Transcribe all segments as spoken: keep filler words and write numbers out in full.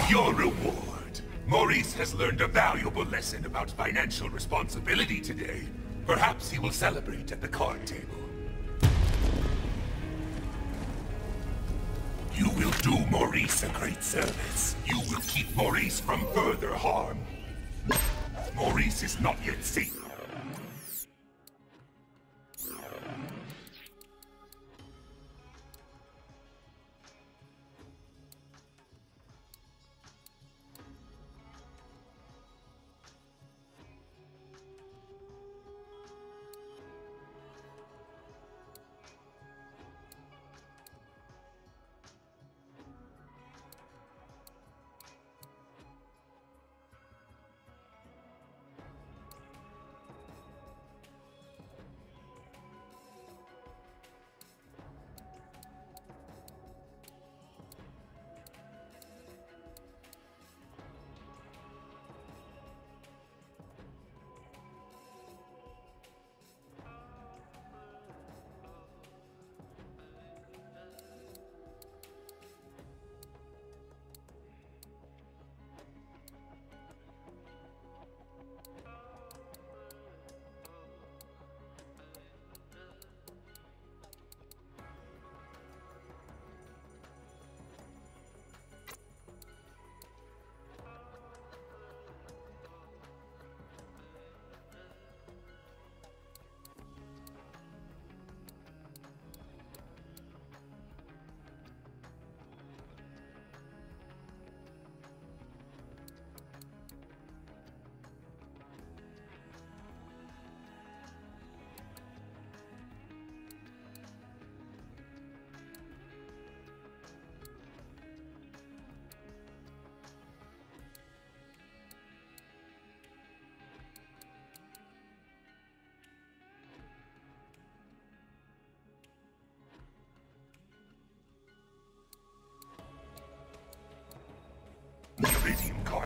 Your reward. Maurice has learned a valuable lesson about financial responsibility today. Perhaps he will celebrate at the card table. You will do Maurice a great service. You will keep Maurice from further harm. Maurice is not yet safe. The Iridium card.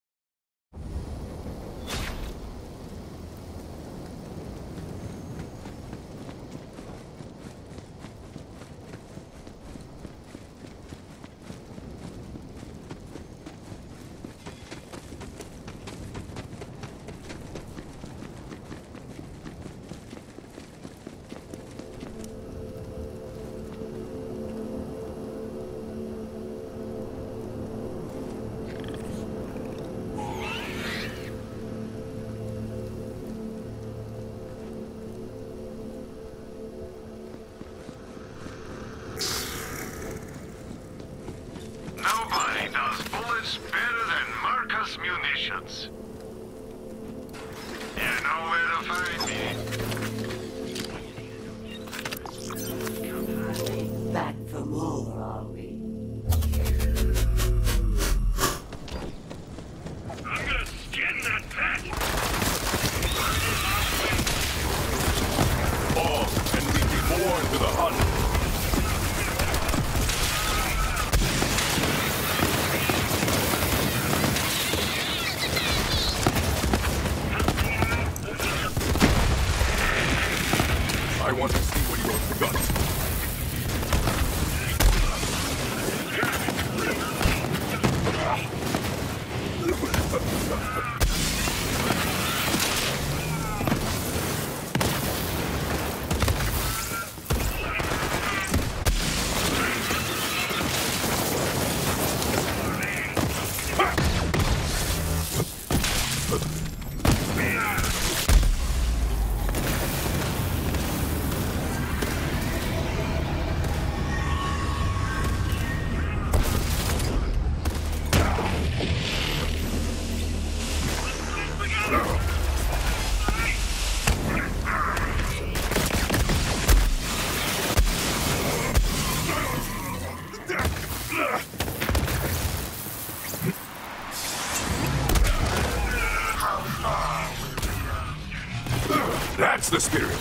Munitions. You know where to find me. Back for more, are we? I'm gonna skin that pet! All and we be born to the hunt. I want to see what he wrote for guts. That's the spirit.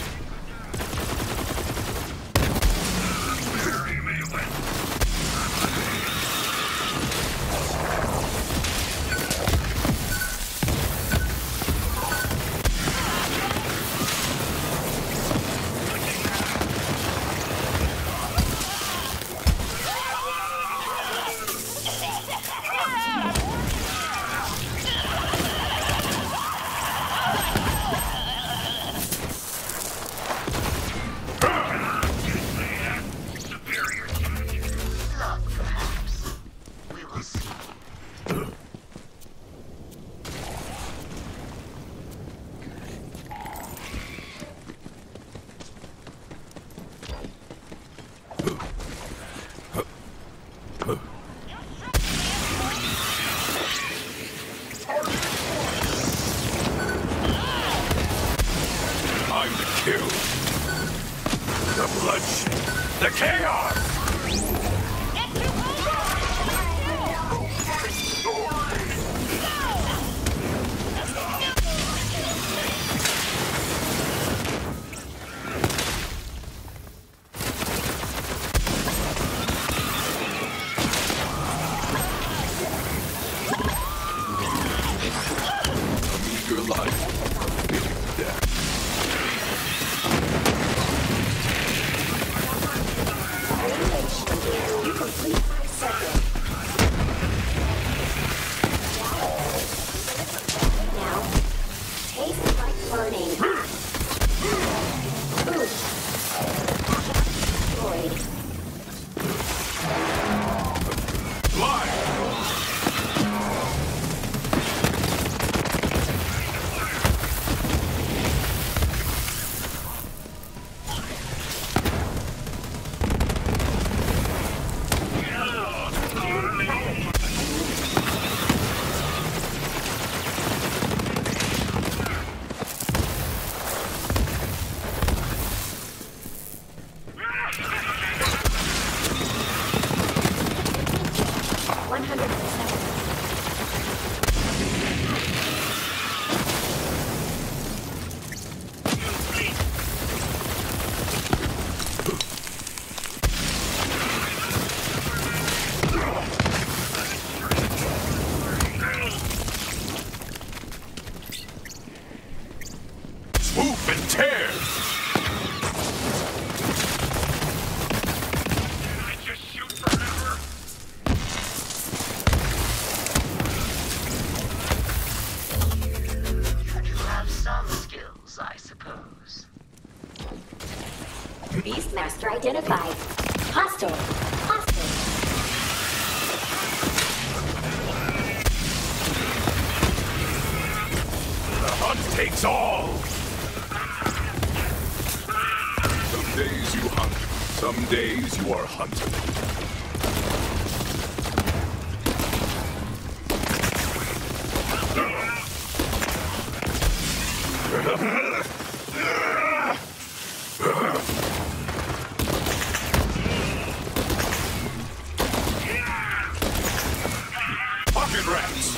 Ah! I'm the kill. The bloodshed. The chaos! Your life. Death. You complete five seconds. Now, taste like burning. Ooh. Destroyed. Blind! one hundred percent. Swoop and tear! I just shoot forever. You have some skills, I suppose. Beastmaster identified. Hostile. Hostile. The hunt takes all! Some days you hunt, some days you are hunted. Pocket rats!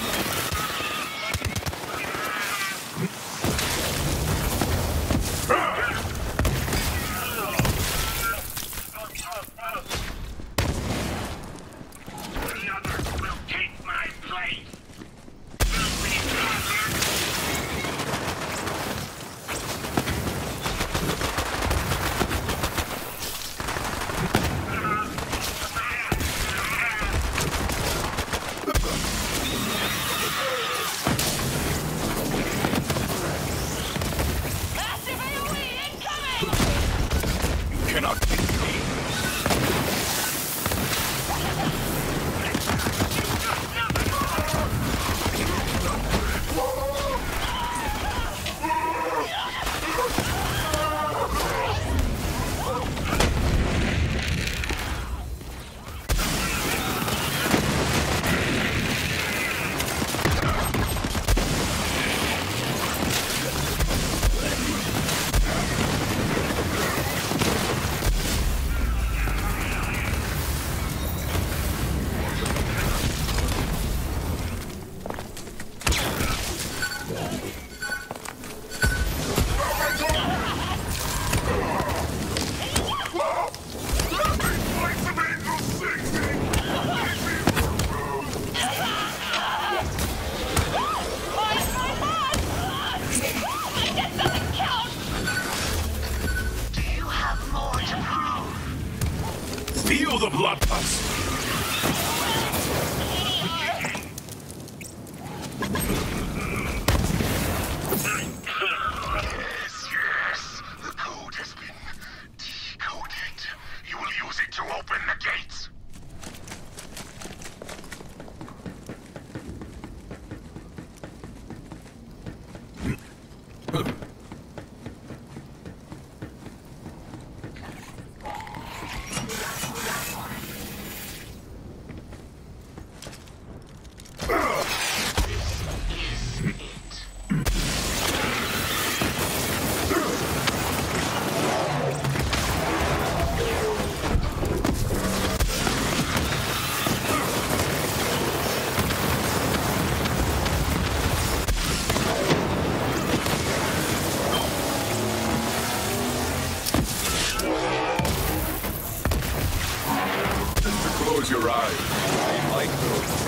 Close your eyes. I like those.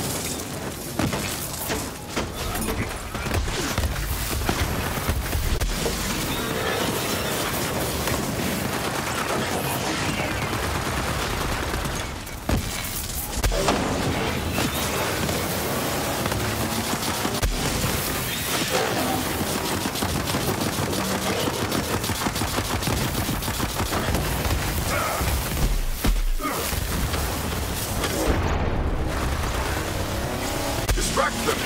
Distract them!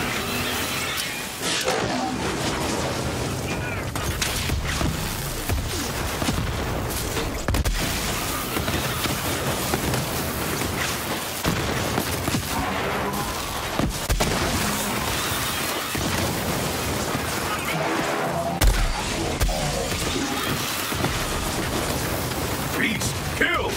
Beast, kill!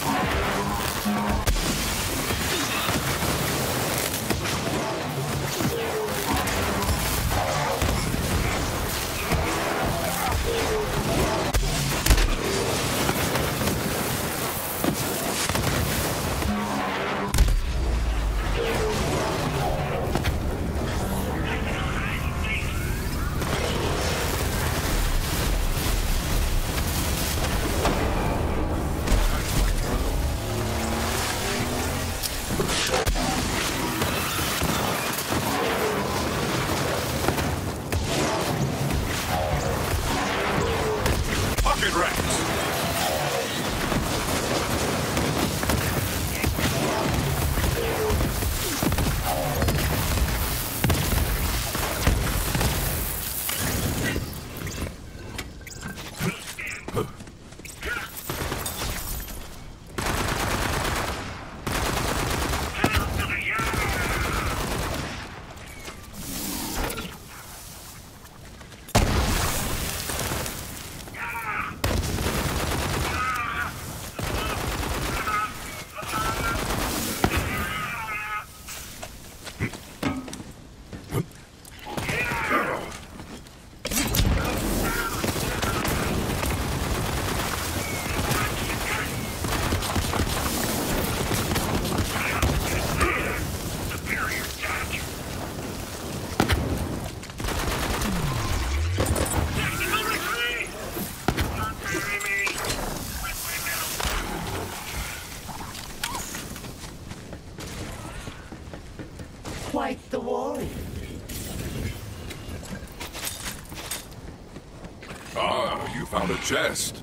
Pocket rats! Quite the warrior. Ah, you found a chest.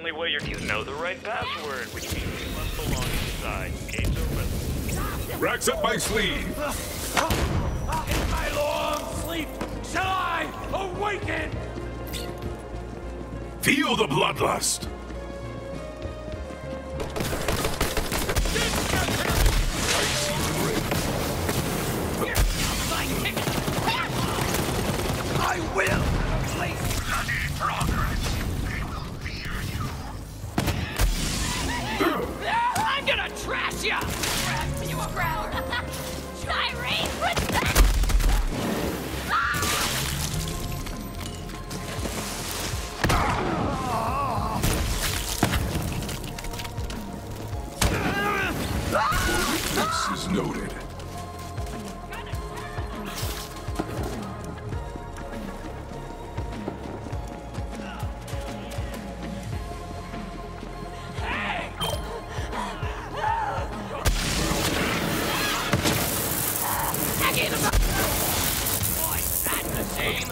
only way you're... You know the right password, which means you must belong inside. Gates open. Racks up my sleeve. In my long sleep, shall I awaken? Feel the bloodlust. I will place Bloody progress. They will fear you. I'm gonna trash ya! Trash you a growler! Irene, protect! This is noted. Boy, that's a shame!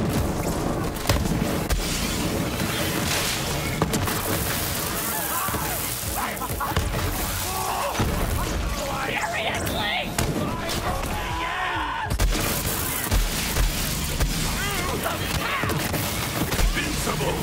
Seriously! Invincible.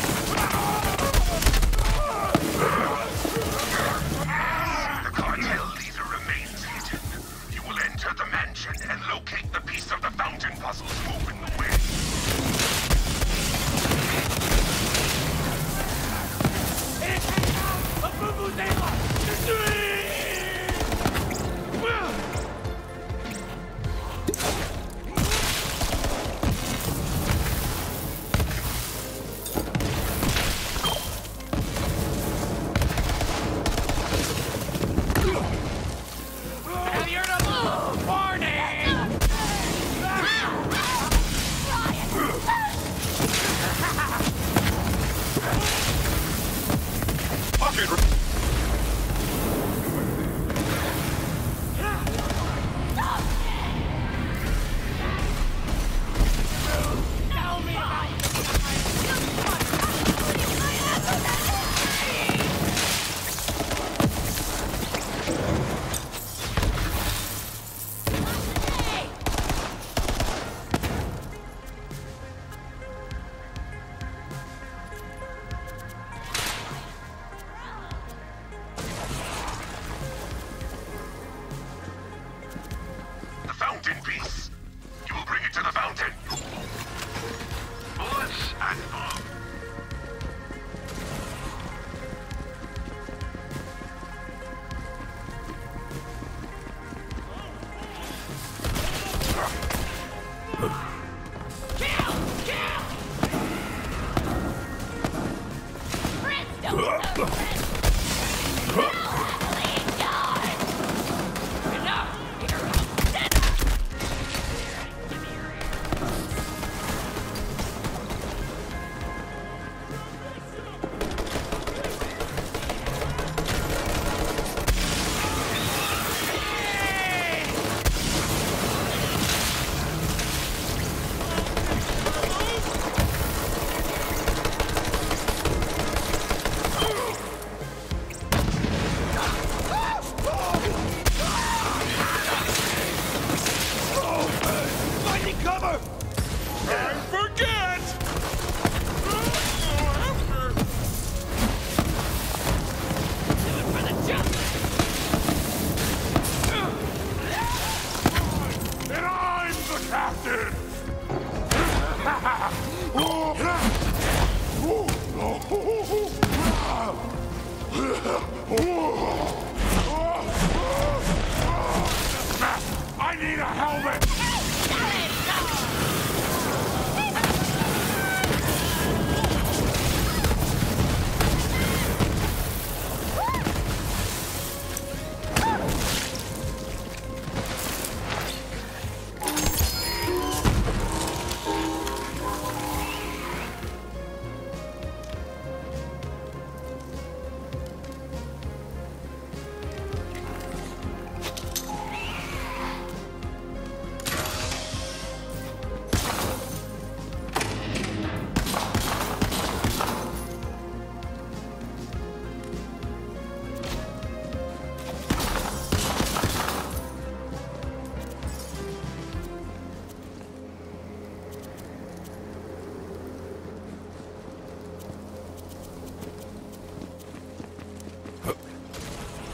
The cartel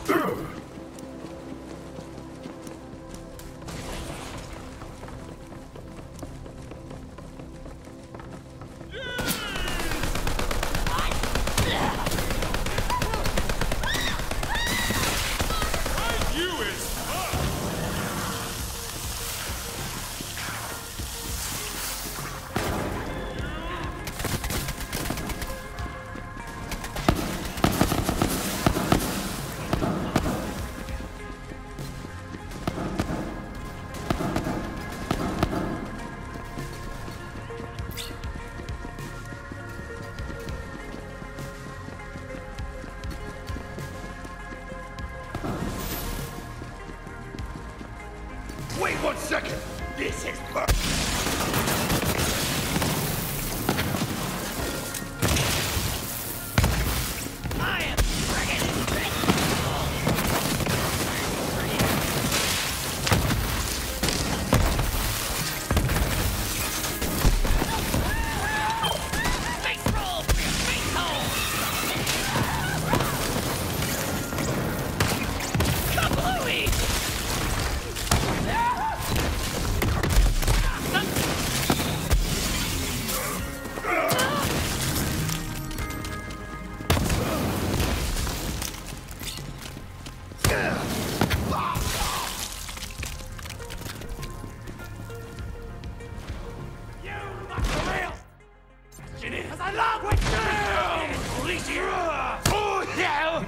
Wait one second! This is bur- I am friggin' face roll for your face hole! Kablooey! Cause I love what you do! Police here! Oh, yeah!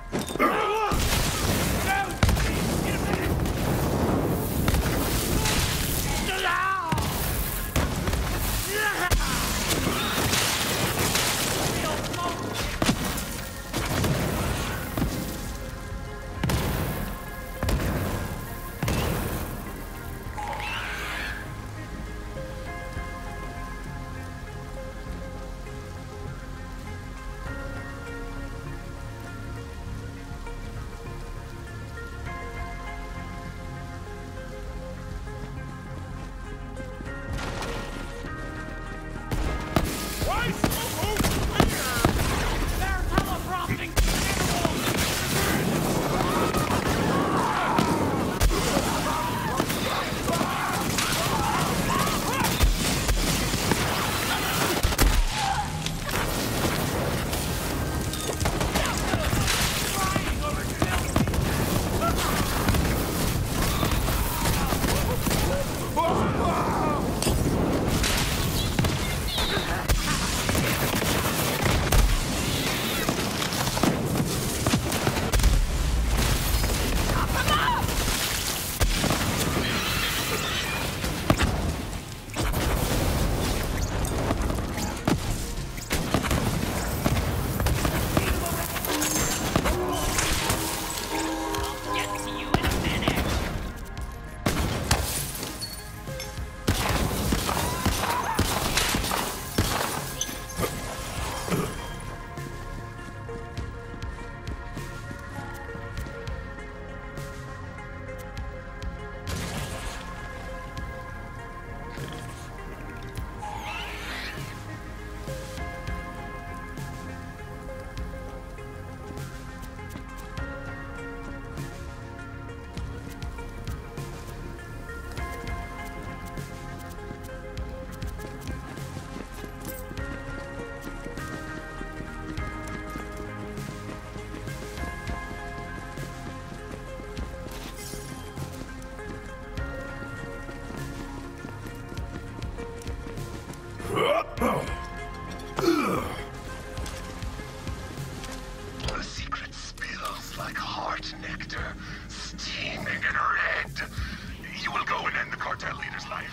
The secret spills like heart nectar, steaming and red. You will go and end the cartel leader's life.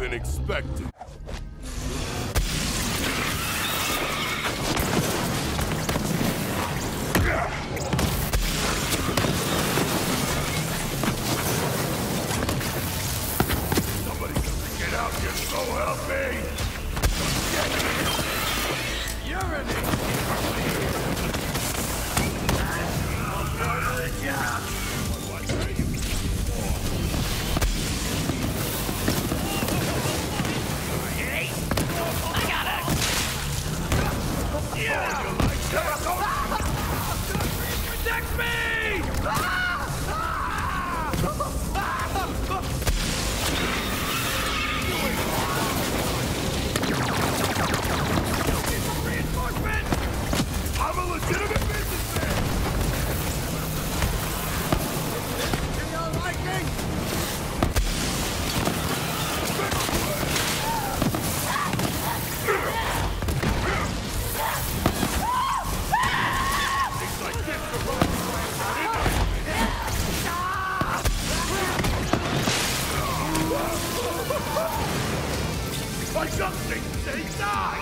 even expected. Somebody get out here, so help me! Like something, they die!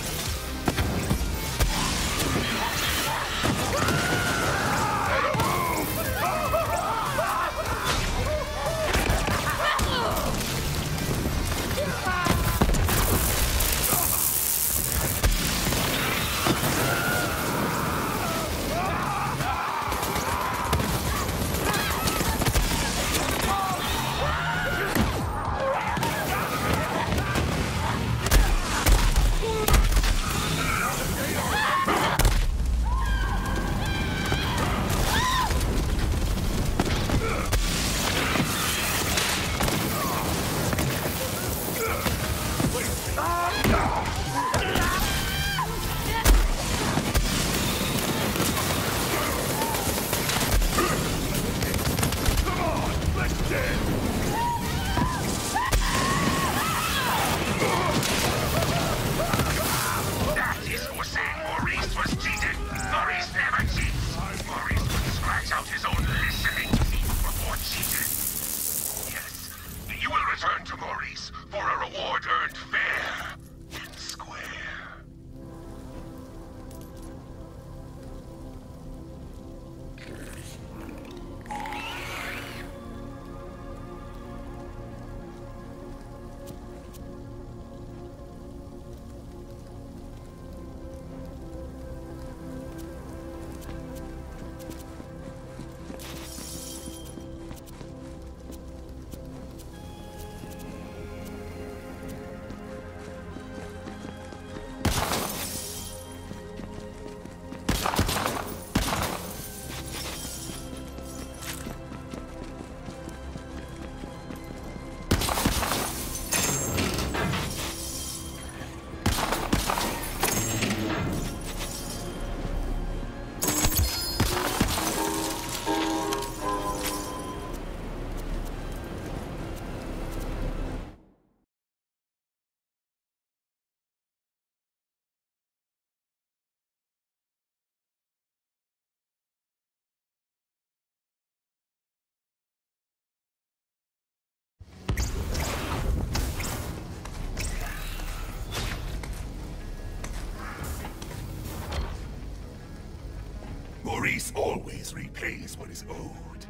Maurice always repays what is owed.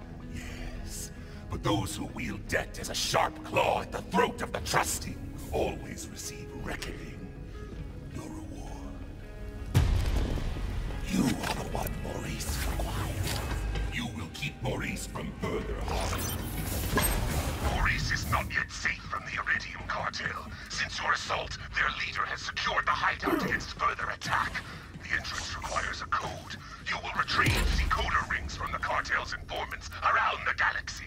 Yes. But those who wield debt as a sharp claw at the throat of the trusting always receive reckoning. Your reward. You are the one Maurice requires. You will keep Maurice from further harm. Maurice is not yet safe from the Iridium Cartel. Since your assault, their leader has secured the hideout against further attack. The entrance requires a code. You will retrieve decoder rings from the cartel's informants around the galaxy.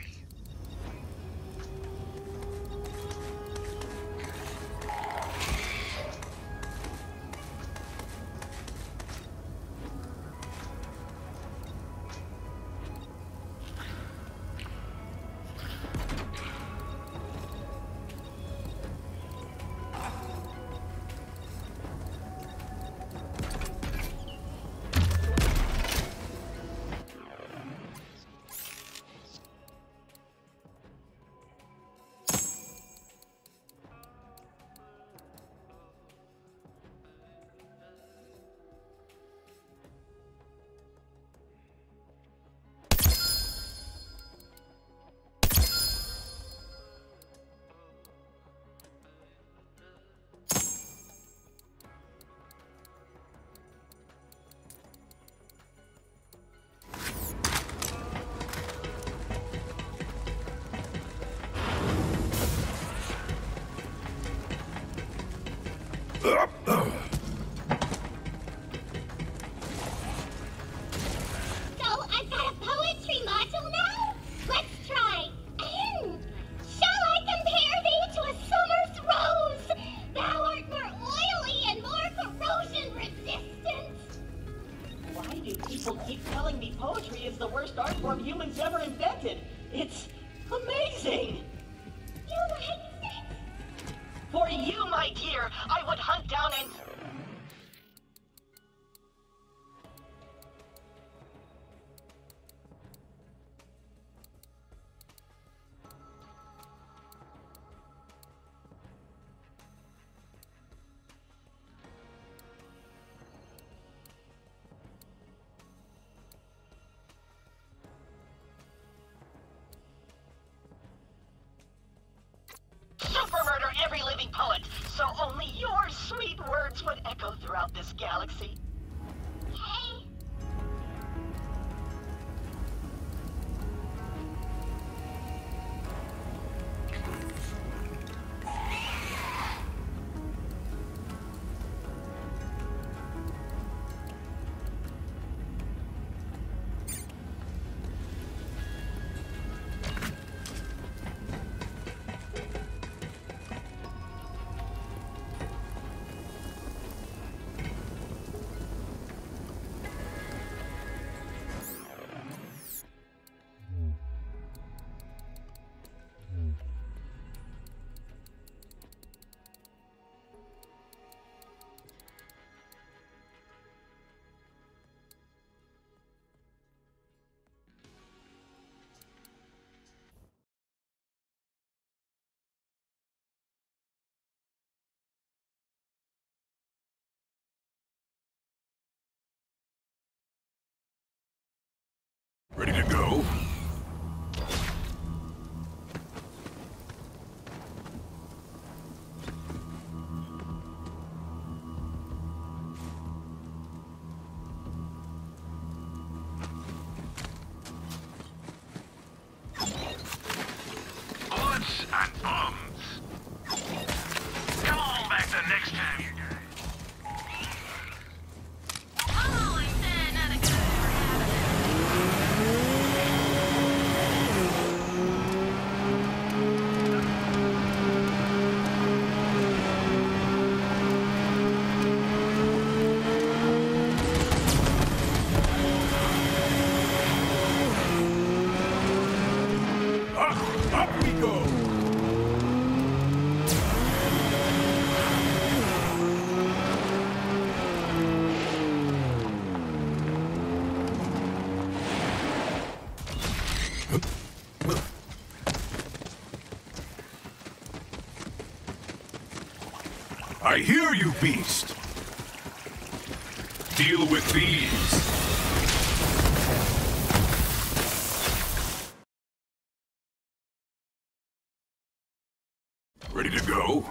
I've got a poetry module now? Let's try. Shall I compare thee to a summer's rose? Thou art more oily and more corrosion resistant. Why do people keep telling me poetry is the worst art form humans ever invented? It's amazing! You like it? For you, my dear, I would hunt down and... super murder every living poet, so only your sweet words would echo throughout this galaxy. Hey. Ready to go? Bullets and bombs. Come on back the next time, you guys. Oh, is there another good Up, up we go! I hear you, beast! Deal with these! Ready to go?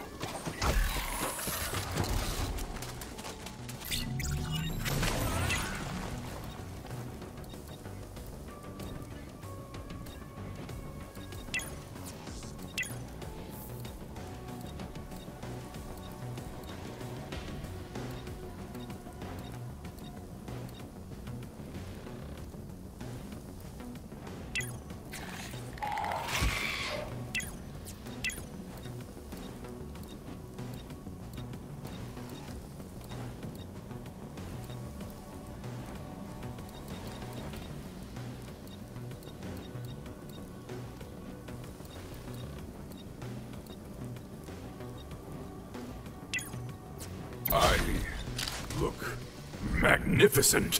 I look magnificent.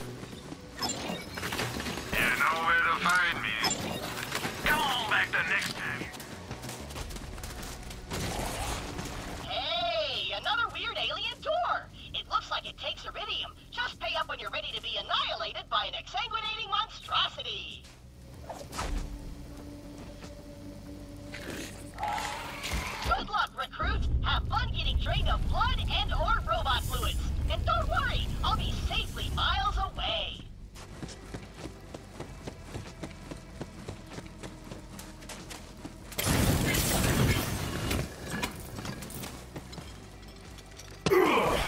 You know where to find me. Come on back the next time. Hey, another weird alien door! It looks like it takes iridium. Just pay up when you're ready to be annihilated by an exsanguinating monstrosity. Good luck, recruit! Have fun getting drained of blood and or robot fluids. And don't worry, I'll be safely miles away. Ugh.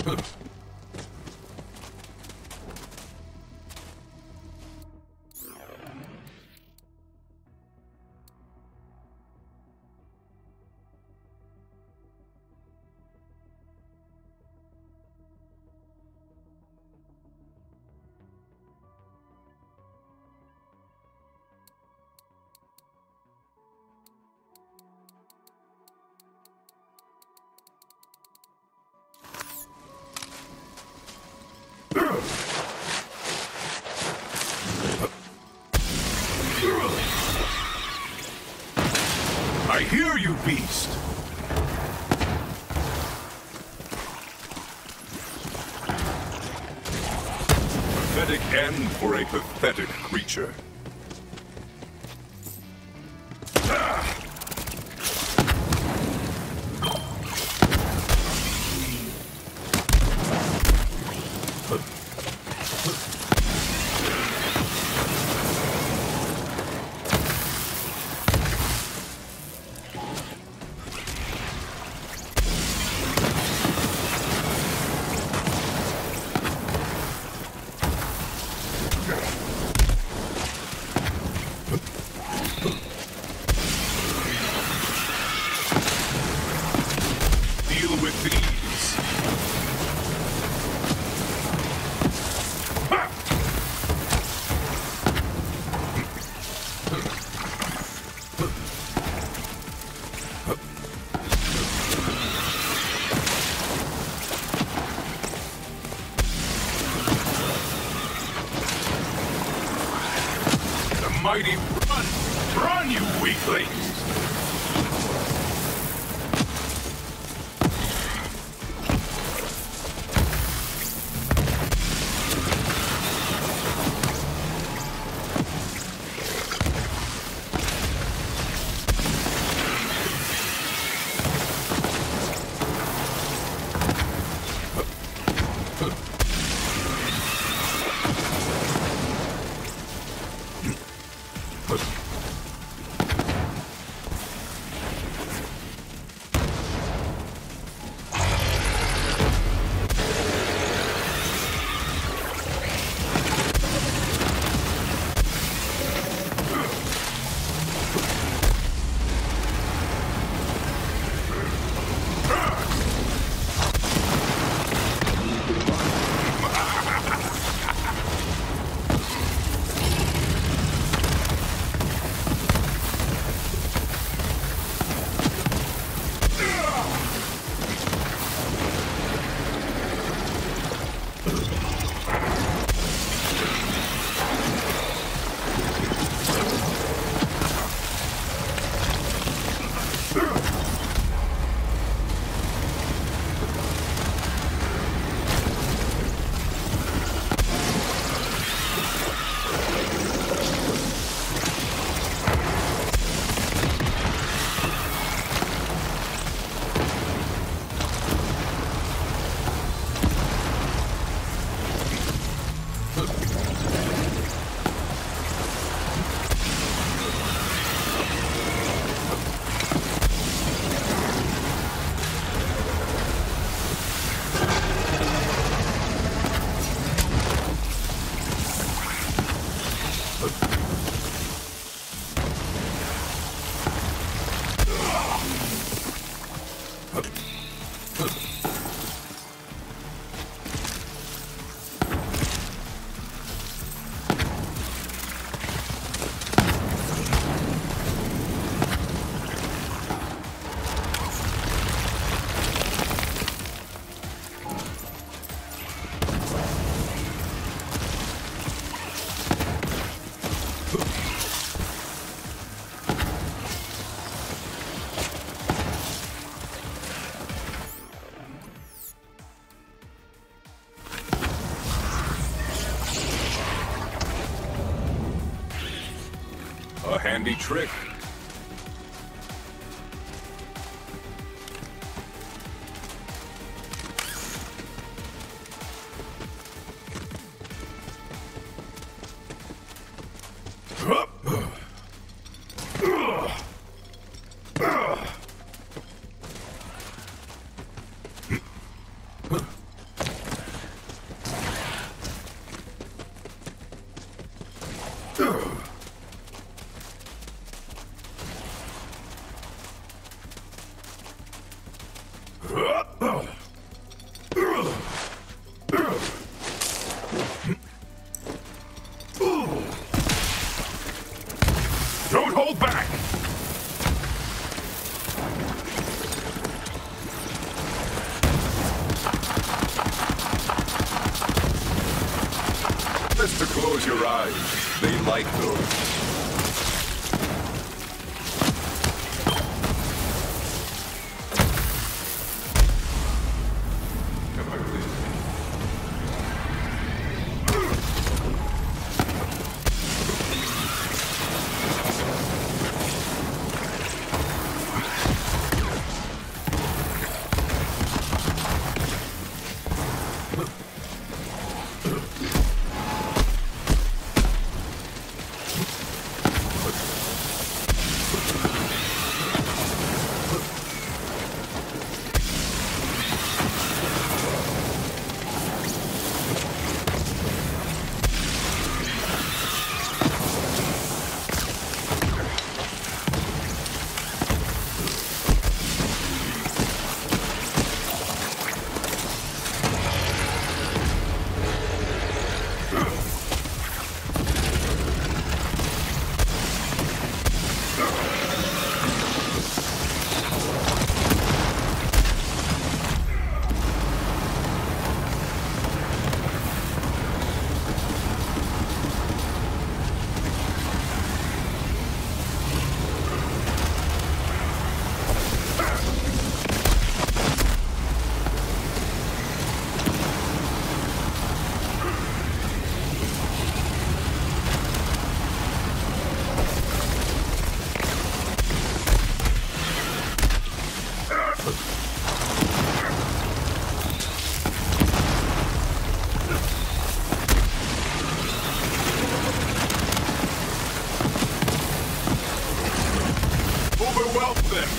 I hear you, beast! Pathetic end for a pathetic creature. Mighty run! Run, you weaklings! A handy trick. Fall back! Best to close your eyes. They like those. Overwhelm them!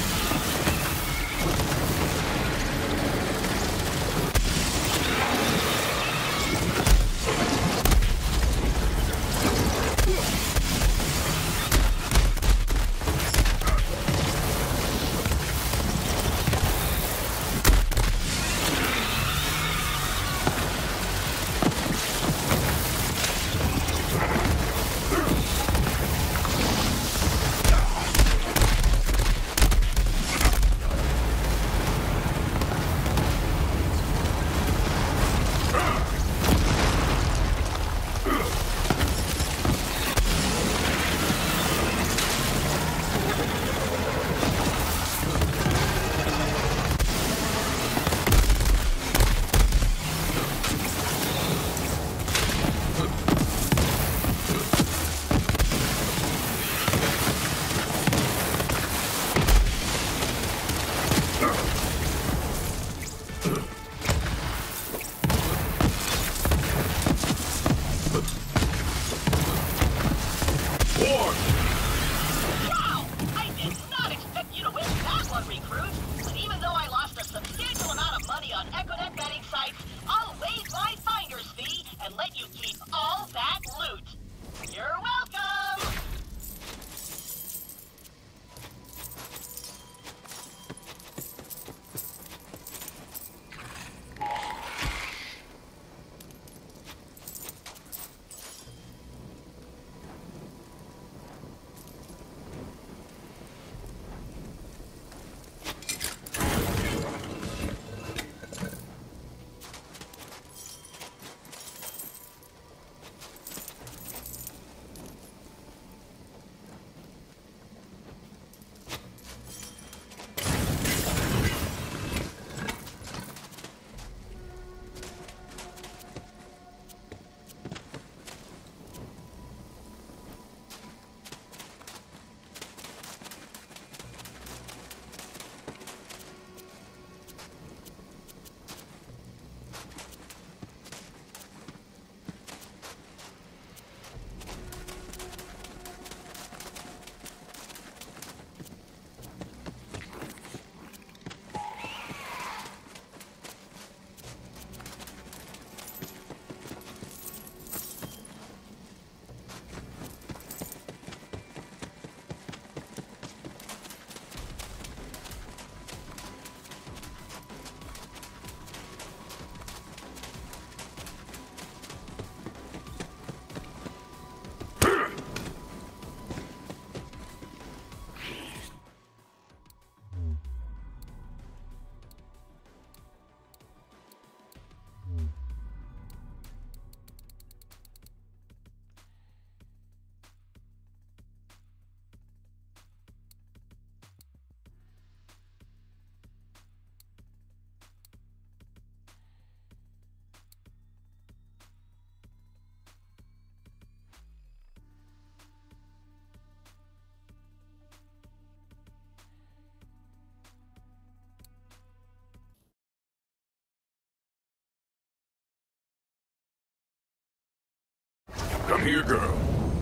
Come here, girl.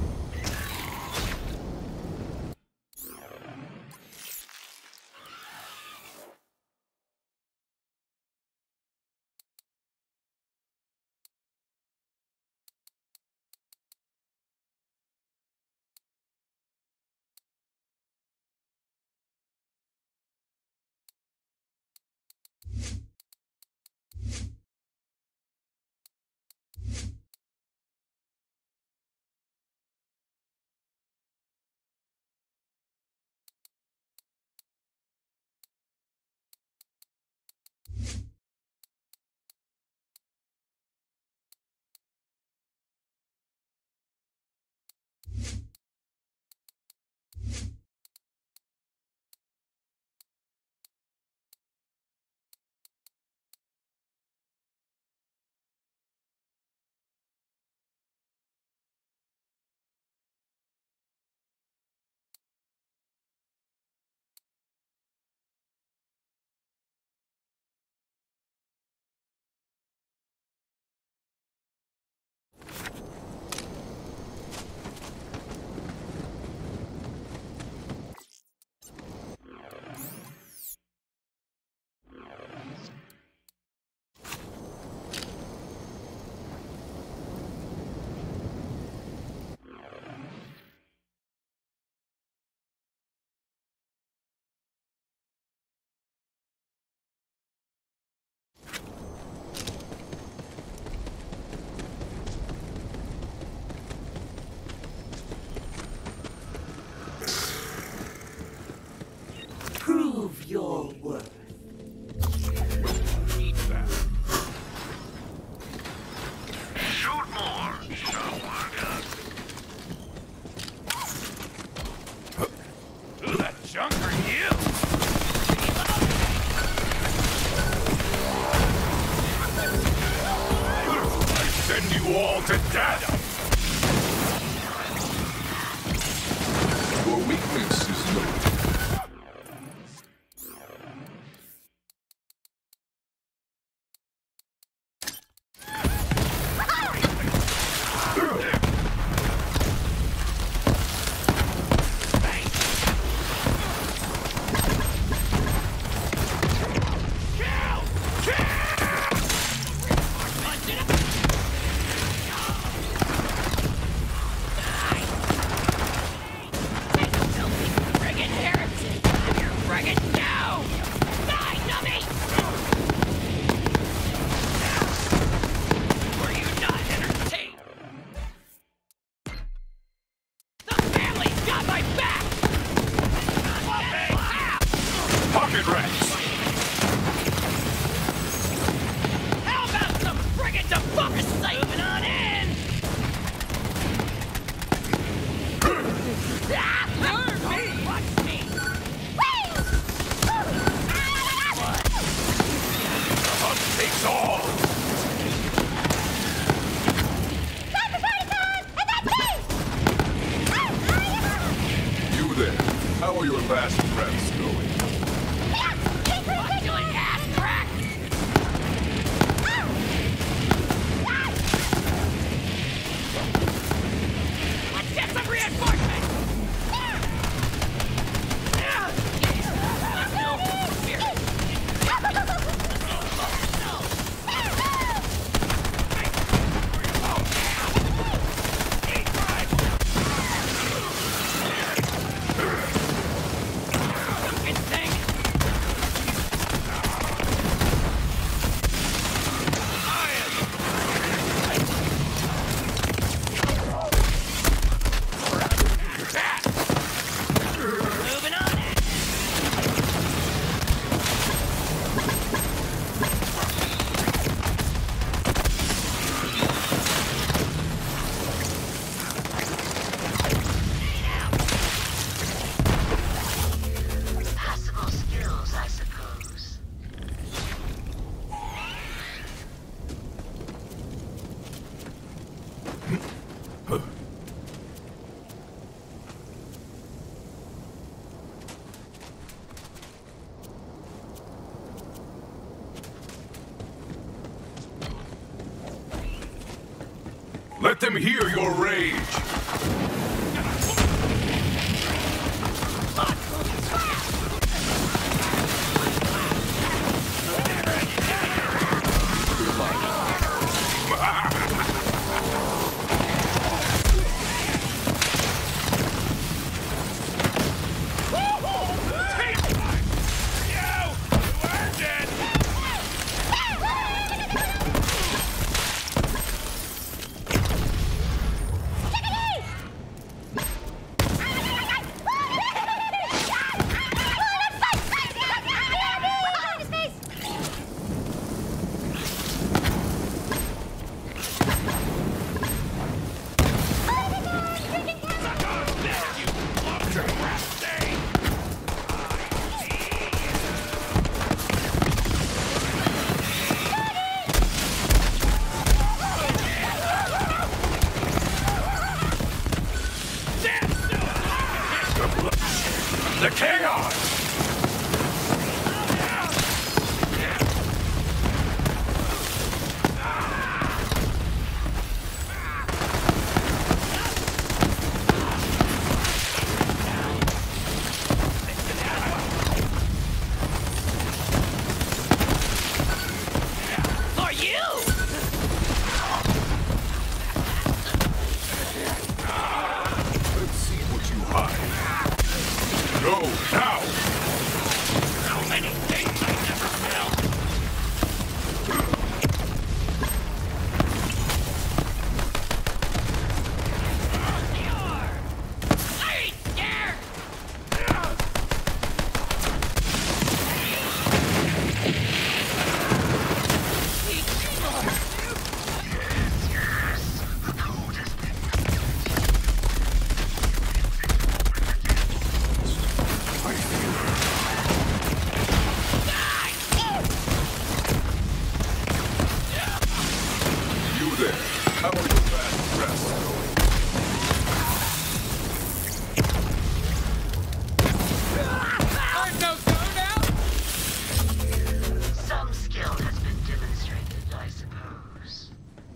Prove your worth. Eat that. Shoot more, Shawaka. Who the junk are you? I send you all to death. Your weakness is noted. How are your last breaths going? What doing ass crack? Let's get some reinforcements! Let them hear your rage! The chaos! For you! Let's see what you hide. Go now! How many things I never felt? I ain't scared! You there! How are your last breaths going? Some skill has been demonstrated, I suppose.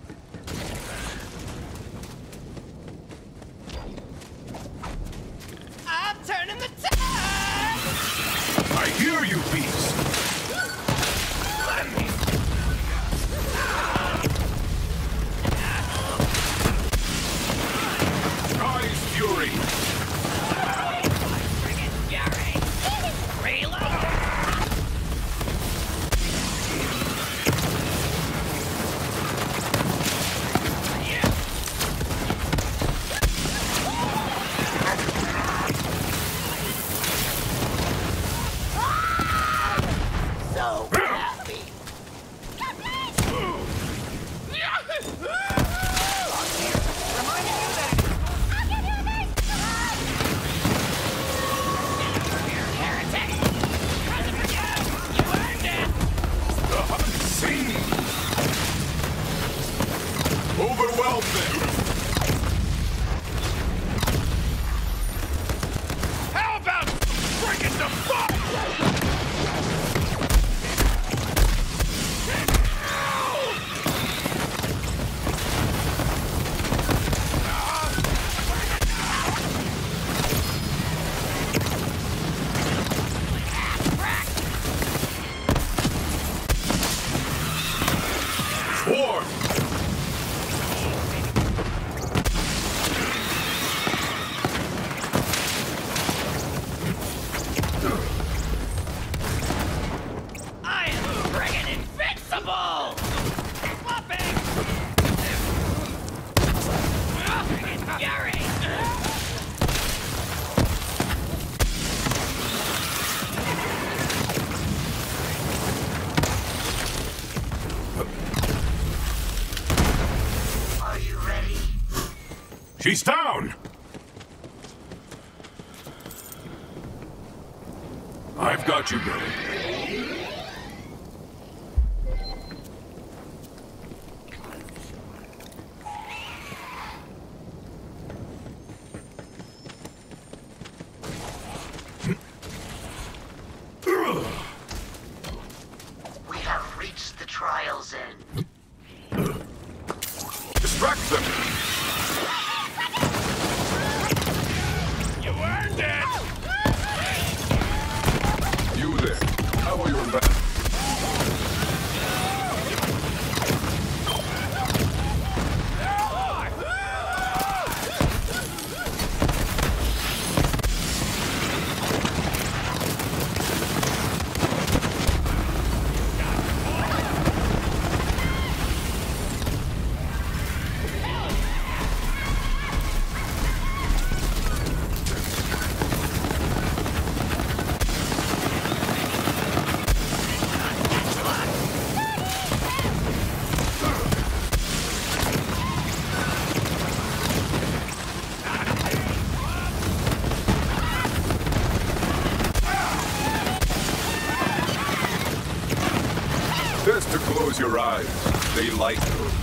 I'm turning the tide! I hear you, beast! Let me. Sky's fury! Friggin' Gary! Reload! So happy! Unseen! Overwhelm them! How about friggin' the fuck? Swarm! I am friggin' invincible! Flopping! Friggin' Gary! Are you ready? She's down! I've got you, Billy. We have reached the trial's end. Distract them! for your back. Best to close your eyes. They like those.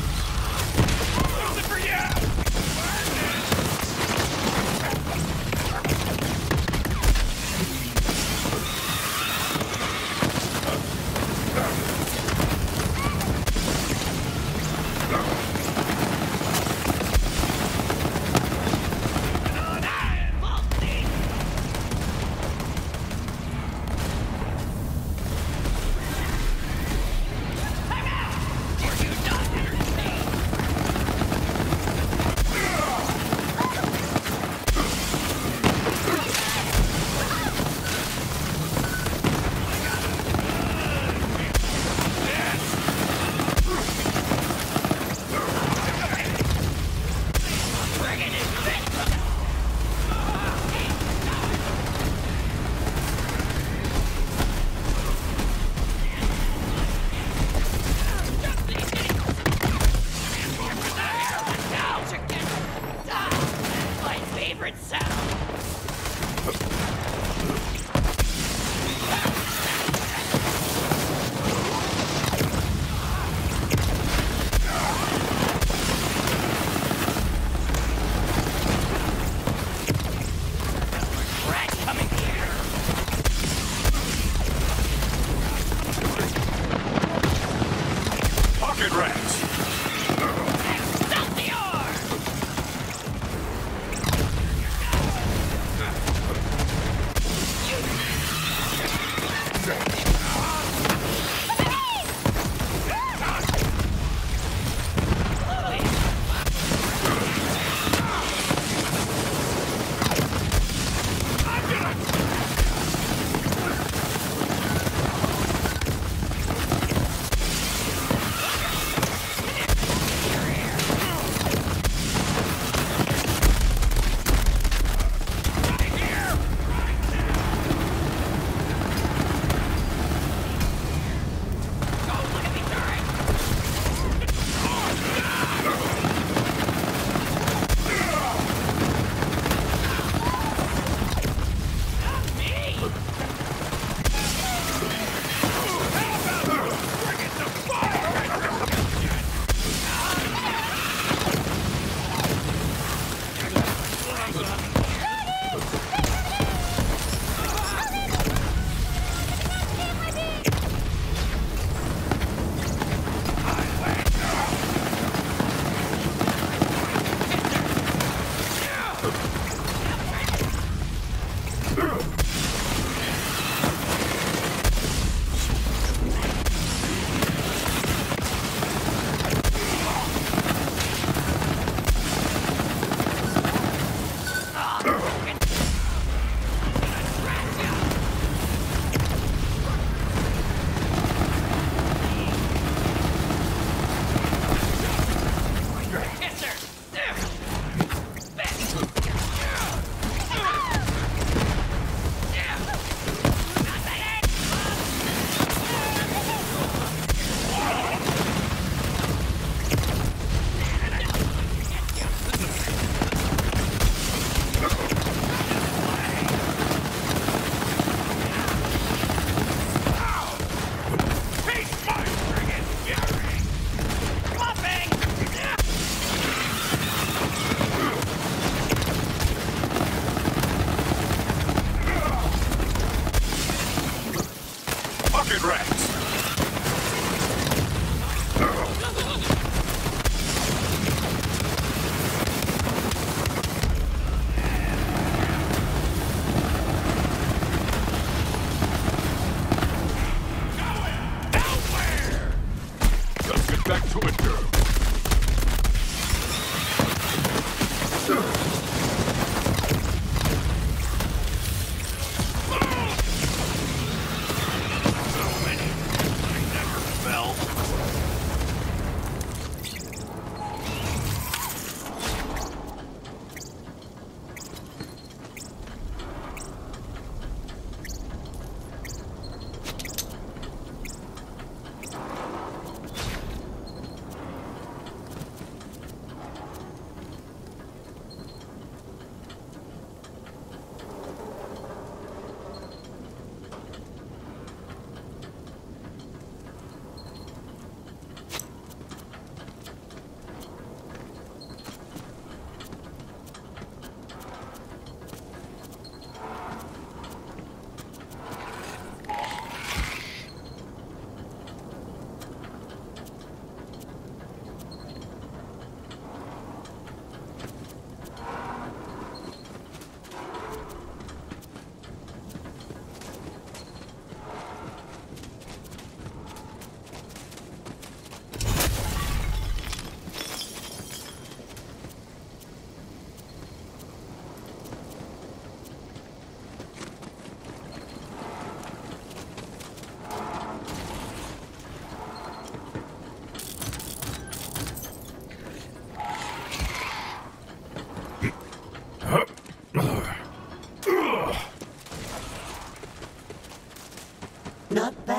Not bad.